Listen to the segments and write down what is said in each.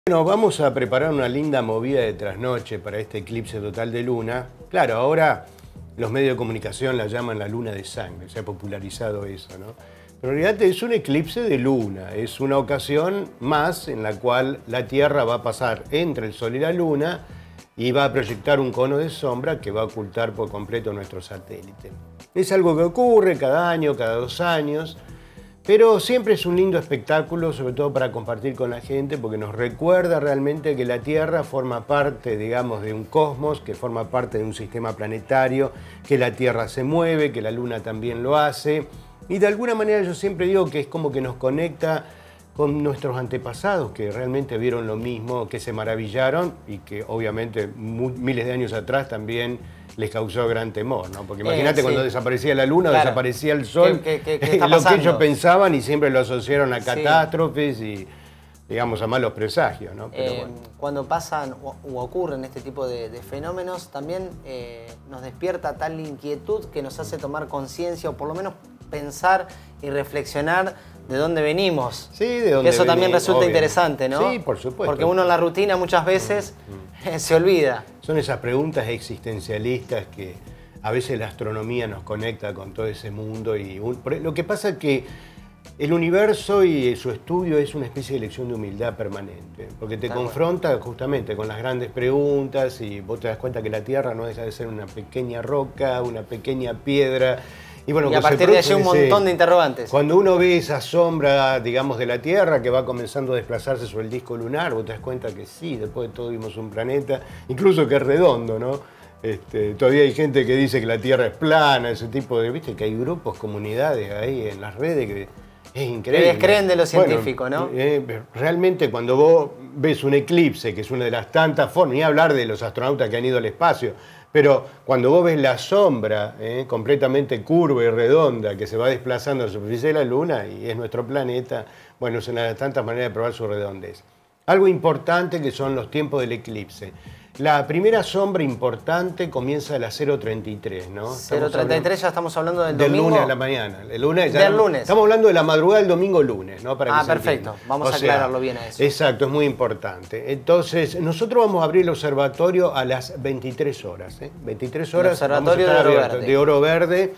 Bueno, vamos a preparar una linda movida de trasnoche para este eclipse total de luna. Claro, ahora los medios de comunicación la llaman la luna de sangre, se ha popularizado eso, ¿no? Pero en realidad es un eclipse de luna, es una ocasión más en la cual la Tierra va a pasar entre el Sol y la Luna y va a proyectar un cono de sombra que va a ocultar por completo nuestro satélite. Es algo que ocurre cada año, cada 2 años. Pero siempre es un lindo espectáculo, sobre todo para compartir con la gente, porque nos recuerda realmente que la Tierra forma parte, digamos, de un cosmos, que forma parte de un sistema planetario, que la Tierra se mueve, que la Luna también lo hace. Y de alguna manera yo siempre digo que es como que nos conecta con nuestros antepasados, que realmente vieron lo mismo, que se maravillaron y que obviamente miles de años atrás también les causó gran temor, ¿no? Porque imagínate sí. cuando desaparecía la Luna, claro. desaparecía el Sol, ¿Qué está lo que pasando? ellos pensaban y siempre lo asociaron a Sí. catástrofes y, digamos, a malos presagios, ¿no? Pero bueno. Cuando pasan u ocurren este tipo de fenómenos, también nos despierta tal inquietud que nos hace tomar conciencia o por lo menos pensar y reflexionar de dónde venimos. Sí, de dónde que eso también venimos, resulta obvio. interesante, ¿no? Sí, por supuesto. Porque uno en la rutina muchas veces se olvida. Son esas preguntas existencialistas que a veces la astronomía nos conecta con todo ese mundo. Lo que pasa es que el universo y su estudio es una especie de lección de humildad permanente, porque te confronta justamente con las grandes preguntas y vos te das cuenta que la Tierra no deja de ser una pequeña roca, una pequeña piedra. Y, bueno, Y a partir de allí un montón de interrogantes. Cuando uno ve esa sombra, digamos, de la Tierra que va comenzando a desplazarse sobre el disco lunar, vos te das cuenta que sí, después de todo vimos un planeta, incluso que es redondo, ¿no? Todavía hay gente que dice que la Tierra es plana, ese tipo de... Viste que hay grupos, comunidades ahí en las redes que es increíble. Que descreen de lo científico, ¿no? Realmente cuando vos ves un eclipse, que es una de las tantas formas, ni hablar de los astronautas que han ido al espacio, pero cuando vos ves la sombra completamente curva y redonda que se va desplazando a la superficie de la Luna y es nuestro planeta, bueno, es una de las tantas maneras de probar su redondez. Algo importante que son los tiempos del eclipse. La primera sombra importante comienza a las 0:33, ¿no? 0:33 ya estamos hablando del domingo. Del lunes a la mañana. El lunes, del lunes. Estamos hablando de la madrugada del domingo lunes, ¿no? Para que se perfecto. entienda. Vamos a aclararlo bien a eso. Exacto, es muy importante. Entonces, nosotros vamos a abrir el observatorio a las 23 horas. 23 horas. El observatorio de Oro Verde. De Oro Verde.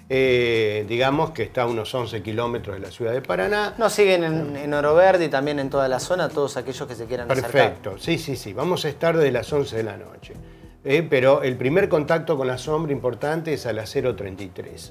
Digamos que está a unos 11 kilómetros de la ciudad de Paraná. Nos siguen en Oro Verde y también en toda la zona, todos aquellos que se quieran acercar. Perfecto, sí. Vamos a estar desde las 11 de la noche. Pero el primer contacto con la sombra importante es a las 0:33.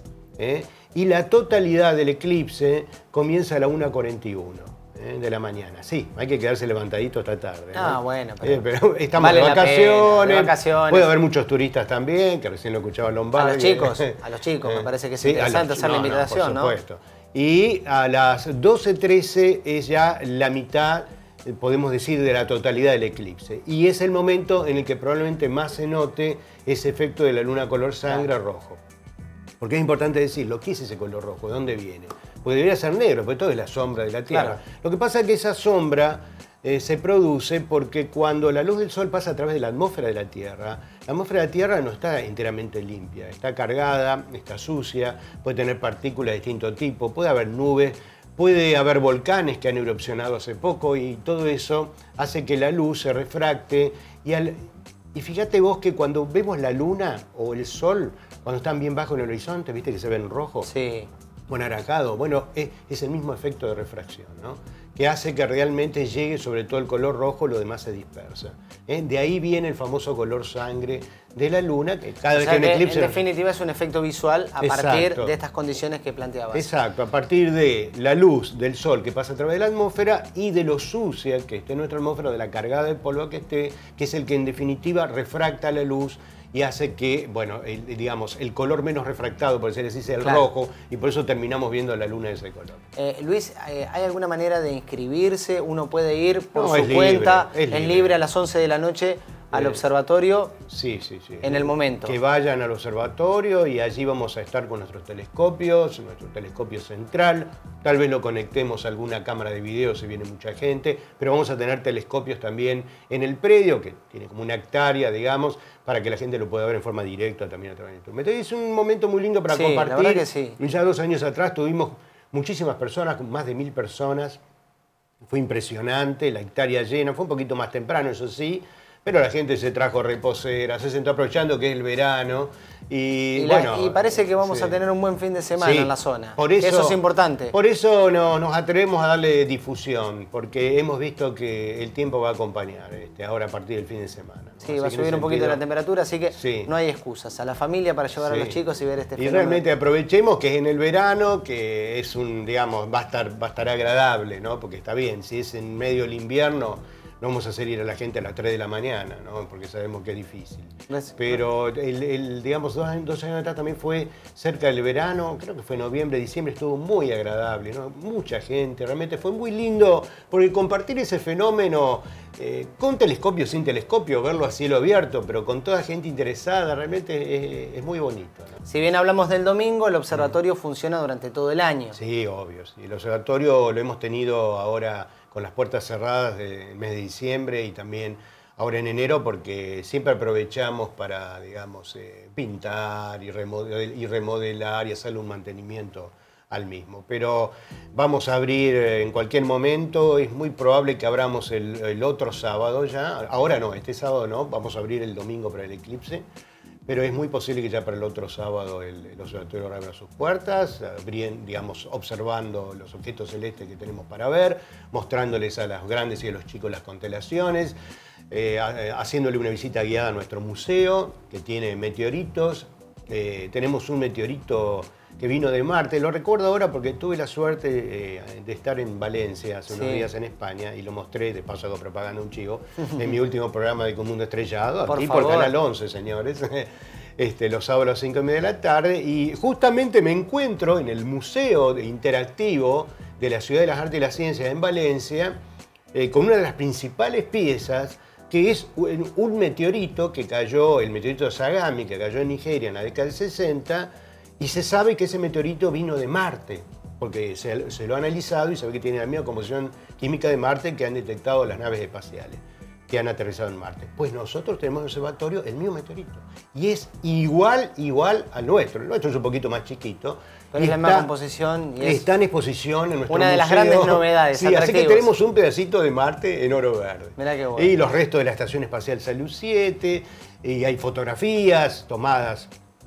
Y la totalidad del eclipse comienza a la 1:41 de la mañana. Sí, hay que quedarse levantadito esta tarde, ¿no? Bueno, pero estamos vale de vacaciones. de vacaciones. Puede haber muchos turistas también, que recién lo escuchaba Lombardi. A los chicos, me parece que es interesante hacer la invitación, ¿no? Por supuesto. Y a las 12:13 es ya la mitad, podemos decir, de la totalidad del eclipse. Y es el momento en el que probablemente más se note ese efecto de la luna color sangre rojo. Porque es importante decirlo, ¿qué es ese color rojo? ¿De dónde viene? Porque debería ser negro, porque todo es la sombra de la Tierra. Claro. Lo que pasa es que esa sombra se produce porque cuando la luz del Sol pasa a través de la atmósfera de la Tierra no está enteramente limpia, está cargada, está sucia, puede tener partículas de distinto tipo, puede haber nubes, puede haber volcanes que han erupcionado hace poco y todo eso hace que la luz se refracte y fíjate vos que cuando vemos la Luna o el Sol, cuando están bien bajo en el horizonte, ¿viste que se ven rojo? Sí. O anaranjado. Bueno, es el mismo efecto de refracción, ¿no? Que hace que realmente llegue sobre todo el color rojo, lo demás se dispersa. De ahí viene el famoso color sangre de la Luna, que cada vez que hay un eclipse... En definitiva es un efecto visual a partir de estas condiciones que planteabas. Exacto, a partir de la luz del Sol que pasa a través de la atmósfera y de lo sucia que esté nuestra atmósfera, de la cargada de polvo que esté, que es el que en definitiva refracta la luz y hace que, bueno, digamos, el color menos refractado, por decirlo así, sea el rojo, y por eso terminamos viendo la Luna de ese color. Luis, ¿hay alguna manera de inscribirse? ¿Uno puede ir por su cuenta, en libre a las 11 de la noche al observatorio? Sí. En el momento. Que vayan al observatorio y allí vamos a estar con nuestros telescopios, nuestro telescopio central. Tal vez lo conectemos a alguna cámara de video si viene mucha gente, pero vamos a tener telescopios también en el predio, que tiene como una hectárea, digamos, para que la gente lo pueda ver en forma directa también a través de YouTube. Es un momento muy lindo para compartir. La verdad que sí. Ya 2 años atrás tuvimos muchísimas personas, más de 1000 personas, fue impresionante, la hectárea llena, fue un poquito más temprano, eso sí, pero la gente se trajo reposeras, se sentó aprovechando que es el verano. Y parece que vamos a tener un buen fin de semana en la zona. Por eso es importante. Por eso nos atrevemos a darle difusión, porque hemos visto que el tiempo va a acompañar ahora a partir del fin de semana, ¿no? Sí, va a subir un poquito la temperatura, así que no hay excusas. A la familia para llevar a los chicos y ver este fenómeno. Y realmente aprovechemos que es en el verano, que es va a estar agradable, ¿no? Porque está bien, si es en medio del invierno, no vamos a hacer ir a la gente a las 3 de la mañana, ¿no? Porque sabemos que es difícil. Pero, digamos, dos años atrás también fue cerca del verano, creo que fue noviembre, diciembre, estuvo muy agradable, ¿no? Mucha gente, realmente fue muy lindo, porque compartir ese fenómeno con telescopio, sin telescopio, verlo a cielo abierto, pero con toda gente interesada, realmente es muy bonito, ¿no? Si bien hablamos del domingo, el observatorio funciona durante todo el año. Sí, obvio. Sí. El observatorio lo hemos tenido ahora con las puertas cerradas del mes de diciembre y también ahora en enero, porque siempre aprovechamos para, digamos, pintar y remodelar y hacerle un mantenimiento al mismo. Pero vamos a abrir en cualquier momento, es muy probable que abramos el otro sábado ya, ahora no, este sábado no, vamos a abrir el domingo para el eclipse. Pero es muy posible que ya para el otro sábado el observatorio abra sus puertas, digamos, observando los objetos celestes que tenemos para ver, mostrándoles a los grandes y a los chicos las constelaciones, haciéndole una visita guiada a nuestro museo, que tiene meteoritos. Tenemos un meteorito que vino de Marte, lo recuerdo ahora porque tuve la suerte de estar en Valencia hace unos días en España y lo mostré, de paso hago propaganda un chivo, en mi último programa de Mundo Estrellado, aquí por Canal 11, señores, los sábados a las 5:30 de la tarde, y justamente me encuentro en el Museo Interactivo de la Ciudad de las Artes y las Ciencias en Valencia, con una de las principales piezas, que es un meteorito que cayó, el meteorito de Sagami, que cayó en Nigeria en la década del 60, y se sabe que ese meteorito vino de Marte, porque se lo ha analizado y se ve que tiene la misma composición química de Marte que han detectado las naves espaciales que han aterrizado en Marte. Pues nosotros tenemos en el observatorio el mismo meteorito, y es igual al nuestro. El nuestro es un poquito más chiquito. Pero es la misma composición. Y está en exposición en nuestro museo. Una de las grandes novedades. Sí, así que tenemos un pedacito de Marte en oro verde. Mirá qué bueno. Y los restos de la Estación Espacial Salyut 7, y hay fotografías tomadas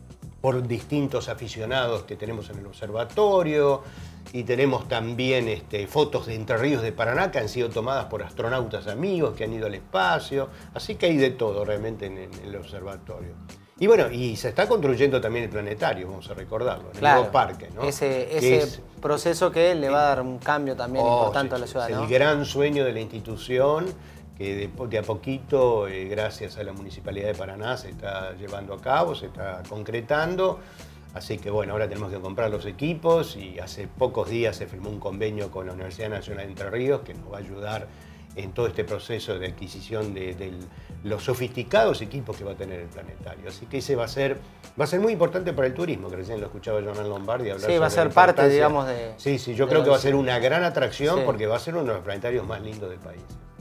por distintos aficionados que tenemos en el observatorio, y tenemos también fotos de Entre Ríos de Paraná que han sido tomadas por astronautas amigos que han ido al espacio, así que hay de todo realmente en el observatorio. Y bueno, y se está construyendo también el planetario, vamos a recordarlo, en el nuevo parque, ¿no? Ese proceso que le va a dar un cambio también importante a la ciudad, ¿no? Es el gran sueño de la institución, que de a poquito, gracias a la Municipalidad de Paraná, se está llevando a cabo, se está concretando. Así que bueno, ahora tenemos que comprar los equipos, y hace pocos días se firmó un convenio con la Universidad Nacional de Entre Ríos que nos va a ayudar en todo este proceso de adquisición de los sofisticados equipos que va a tener el planetario. Así que ese va a ser muy importante para el turismo, que recién lo escuchaba Hernán Lombardi hablar. Sí, va a ser parte, digamos, de... Sí, yo creo que va a ser una gran atracción, porque va a ser uno de los planetarios más lindos del país.